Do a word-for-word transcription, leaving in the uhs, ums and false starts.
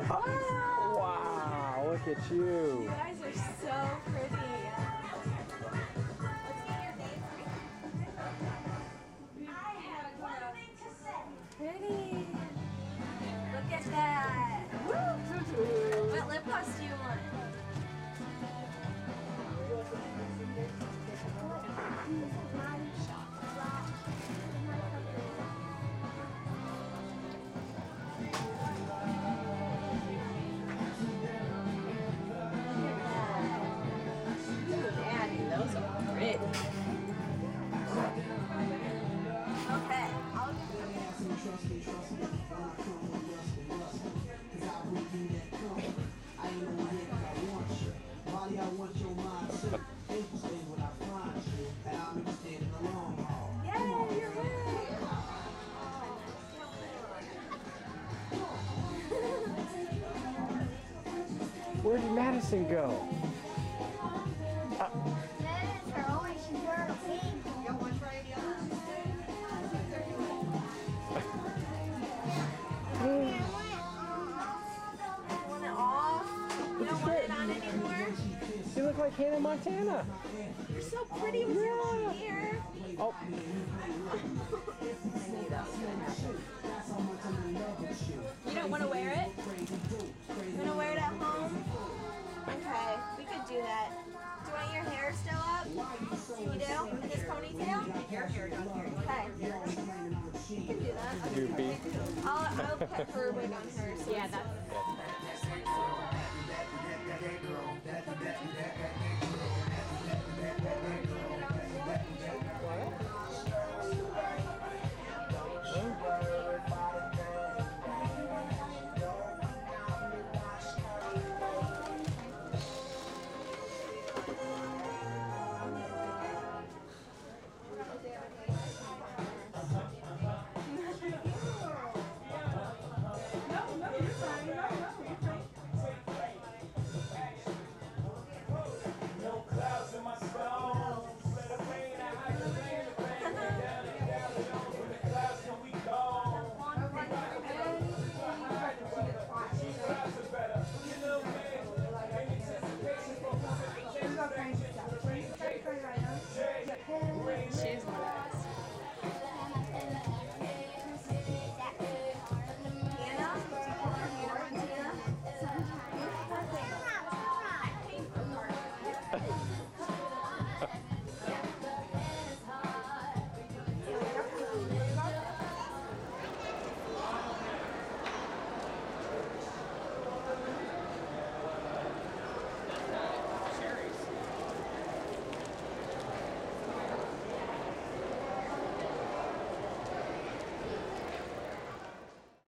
Wow! Wow! Look at you. You guys are so pretty. I have one thing to say. Pretty. Look at that. What lip gloss do you want? Daddy, those are pretty. Okay, I'll give you I want your mind too. Interesting when I find you, and I'm interested in the long haul. Yay, you're right. Where did Madison go? That's her always she wears a pink. You want to try any others? Want it off? You don't want it on anymore? You look like Hannah Montana. You're so pretty with your hair. Oh. You don't want to wear it? You want to wear it at home? Okay, we could do that. Do you want your hair still up? You do? In this ponytail? Your hair down here. Okay. You can do that. Goofy. I'll, I'll put her wig on her. So yeah, that's... That girl, that, that, that, that,